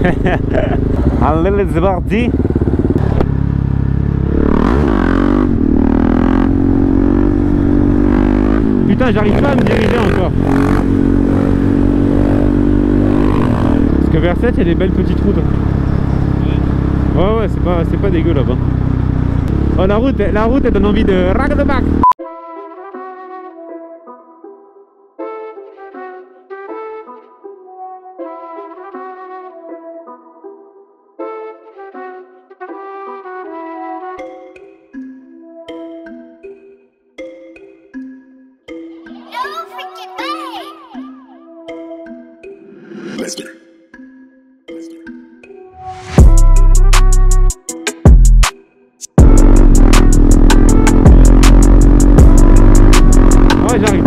Allez, c'est parti. Putain, j'arrive pas à me diriger encore. Parce que vers 7, il y a des belles petites routes. Ouais, c'est pas dégueu là-bas. Oh, la route elle donne envie de rack de back. Lester. Ouais, j'arrive.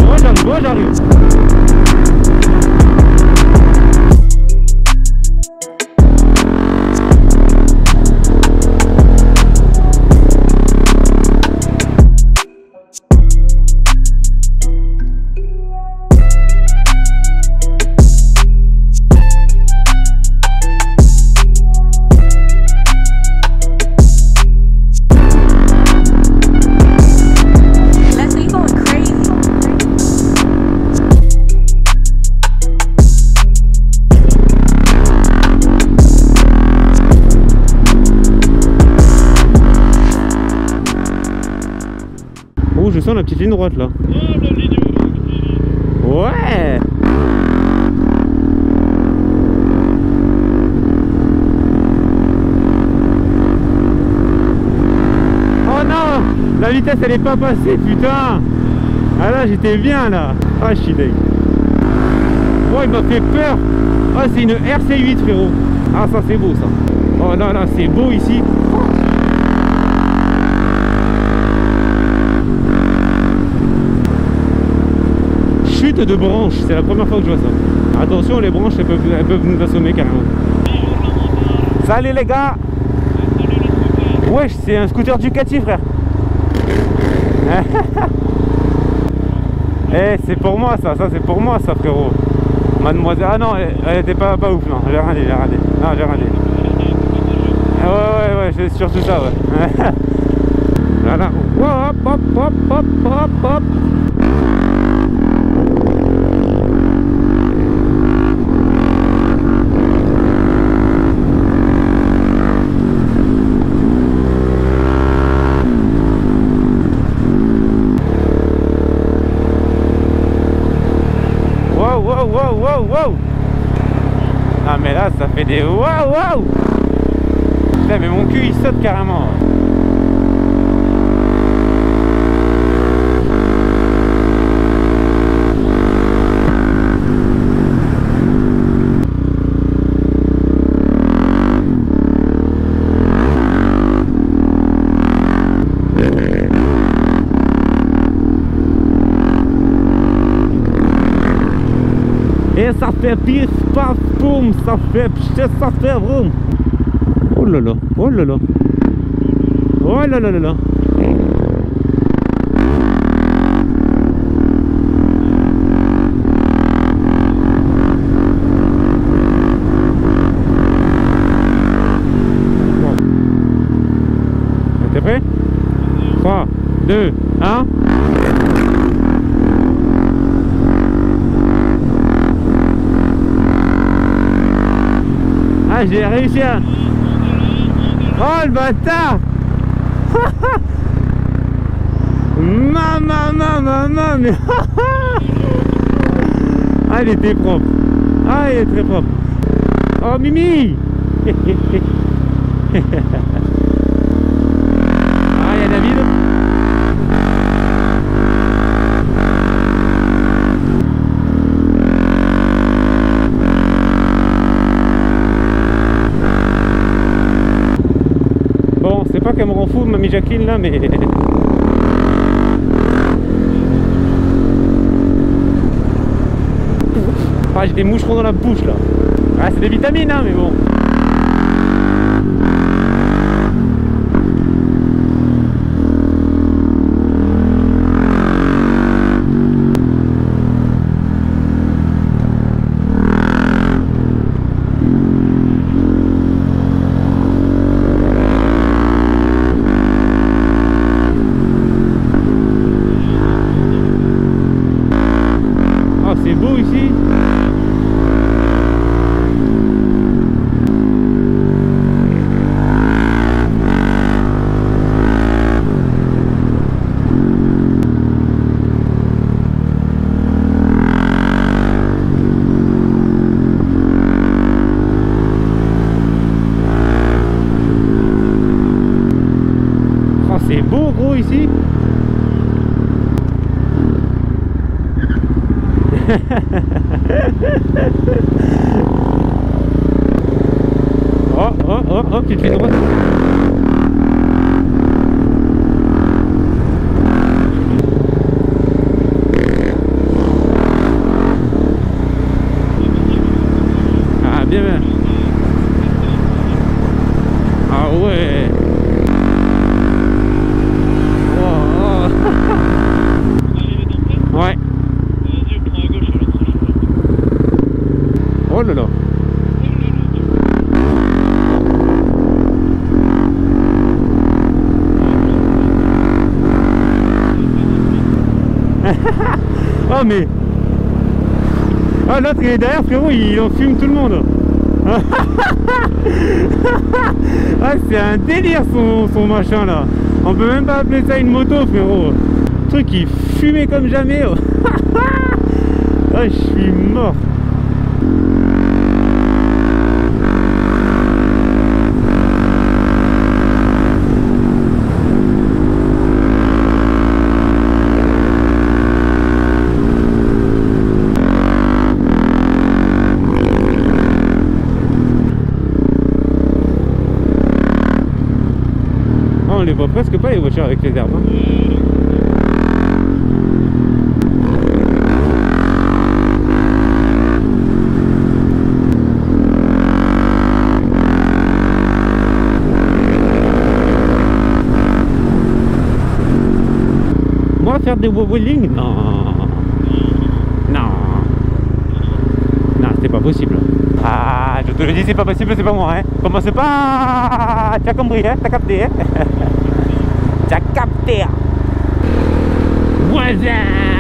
Oh, je sens la petite ligne droite là. Oh, la ligne. Ouais. Oh non, la vitesse elle est pas passée, putain. Ah là j'étais bien là. Ah je suis deg. Oh il m'a fait peur. Ah c'est une RC8 frérot. Ah ça c'est beau ça. Oh là là c'est beau ici. Chute de branches, c'est la première fois que je vois ça. Attention les branches elles peuvent nous assommer carrément. Salut les gars. Wesh, c'est un scooter Ducati frère. Eh c'est pour moi ça c'est pour moi ça frérot. Mademoiselle, ah non elle était pas ouf non, j'ai rien dit. Non j'ai rien dit. Ouais, c'est surtout ça ouais. Voilà. Hop. Wow. Ah mais là ça fait des wow. Putain mais mon cul il saute carrément. Et ça fait pif, paf, boum, ça fait pchit, ça fait vroom. Oh là là. Bon. T'es prêt? 3, 2, 1. Ah j'ai réussi à... Oh le bâtard. Maman mais... Ah il était propre. Ah il est très propre. Oh Mimi. Ah il y a David. C'est pas qu'elle me rend fou, mamie Jacqueline là, mais... Ah, j'ai des moucherons dans la bouche là. Ah, c'est des vitamines, hein, mais bon. frérot ici. Oh, petite ligne droite. Ah, bien. Ah ouais. Ouais. Oh là là. Oh mais. Ah l'autre il est derrière frérot, il en fume tout le monde. Ah c'est un délire son machin là. On peut même pas appeler ça une moto frérot. Le truc il fumait comme jamais. Ah je suis mort. On les voit presque pas les voitures avec les herbes. Moi faire des wheeling, non. Non, c'est pas possible. Ah, je te le dis, c'est pas possible, c'est pas moi, hein. Commence pas. T'as compris, hein. T'as capté, hein. T'as capté. Voisin.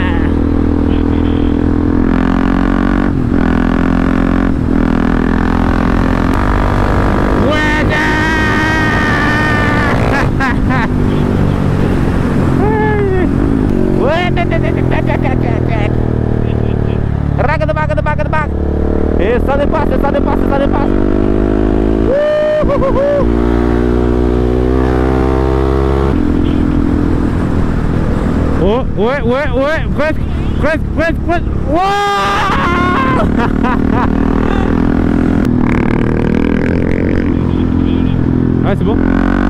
Raga, et ça dépasse. Oh, ouais, presque. Wow. Ah, c'est bon.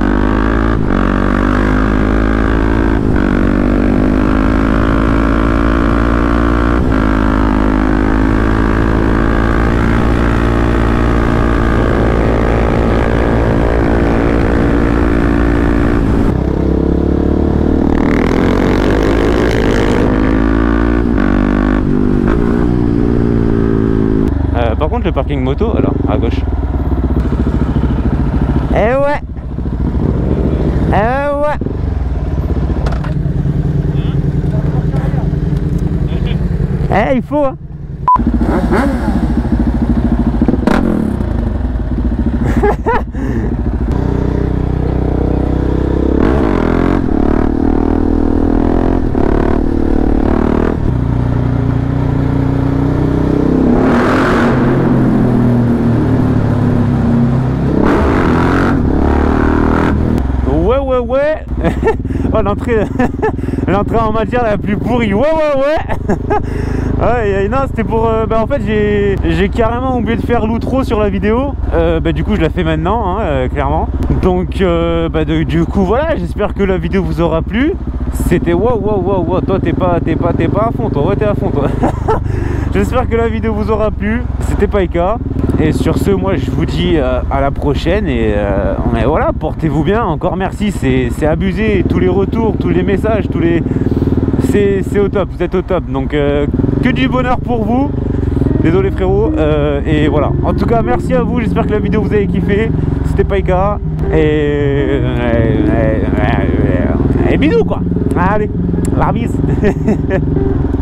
Par contre le parking moto, alors à gauche. Eh ouais. Il faut hein. Ouais. Oh l'entrée en matière la plus pourrie. Ouais. Ouais, non c'était pour en fait j'ai carrément oublié de faire l'outro sur la vidéo. Du coup je la fais maintenant hein, clairement. Donc du coup voilà, j'espère que la vidéo vous aura plu. C'était wow. Toi t'es pas à fond toi. Ouais t'es à fond toi. J'espère que la vidéo vous aura plu. C'était Paika. Et sur ce, moi je vous dis à la prochaine. Et voilà, portez-vous bien. Encore merci, c'est abusé. Tous les retours, tous les messages, c'est au top, vous êtes au top. Donc que du bonheur pour vous. Désolé frérot. Et voilà. En tout cas, merci à vous. J'espère que la vidéo vous avez kiffé. C'était Paika. Et bisous quoi. Allez, la bise.